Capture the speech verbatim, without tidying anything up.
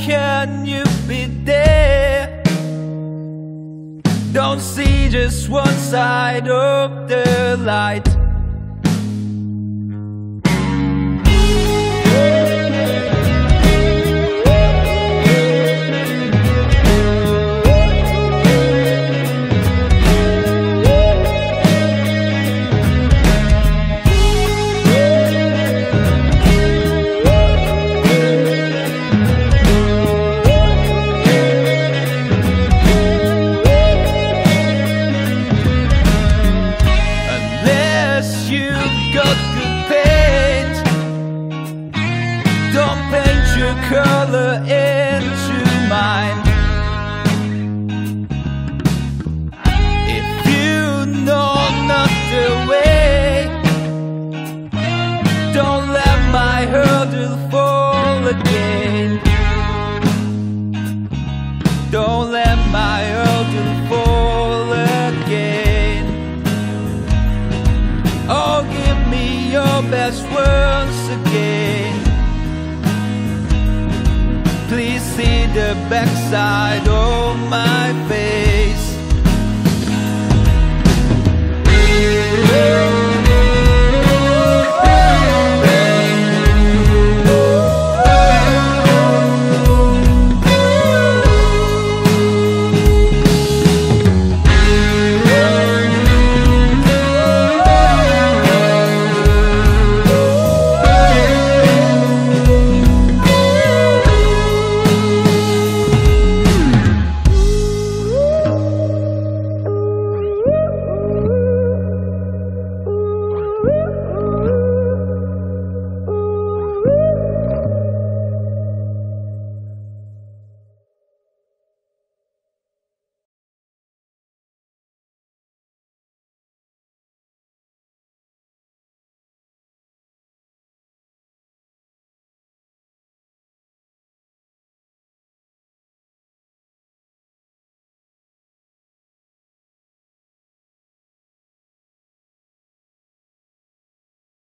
can you be there? Don't see just one side of the light. Color into mine. If you know not the way, don't let my hurdle fall again. Don't let my hurdle fall again. Oh, give me your best once again. Please see the backside of my face.